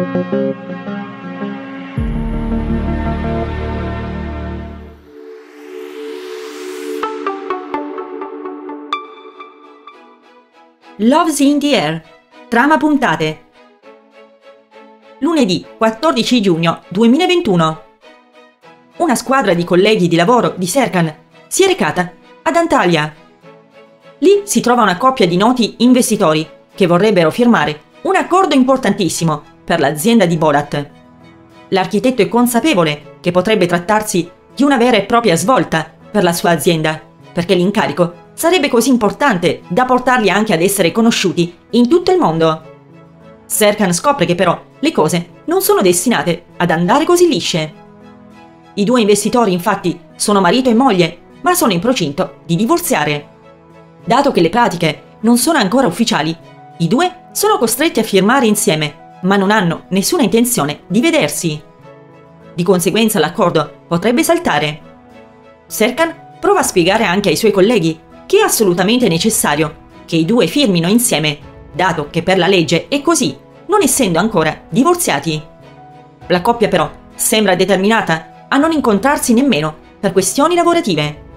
Love's in the Air. Trama puntate. Lunedì 14 giugno 2021. Una squadra di colleghi di lavoro di Serkan si è recata ad Antalya. Lì si trova una coppia di noti investitori che vorrebbero firmare un accordo importantissimo per l'azienda di Bolat. L'architetto è consapevole che potrebbe trattarsi di una vera e propria svolta per la sua azienda, perché l'incarico sarebbe così importante da portarli anche ad essere conosciuti in tutto il mondo. Serkan scopre che però le cose non sono destinate ad andare così lisce. I due investitori infatti sono marito e moglie, ma sono in procinto di divorziare. Dato che le pratiche non sono ancora ufficiali, i due sono costretti a firmare insieme, ma non hanno nessuna intenzione di vedersi. Di conseguenza l'accordo potrebbe saltare. Serkan prova a spiegare anche ai suoi colleghi che è assolutamente necessario che i due firmino insieme, dato che per la legge è così, non essendo ancora divorziati. La coppia però sembra determinata a non incontrarsi nemmeno per questioni lavorative.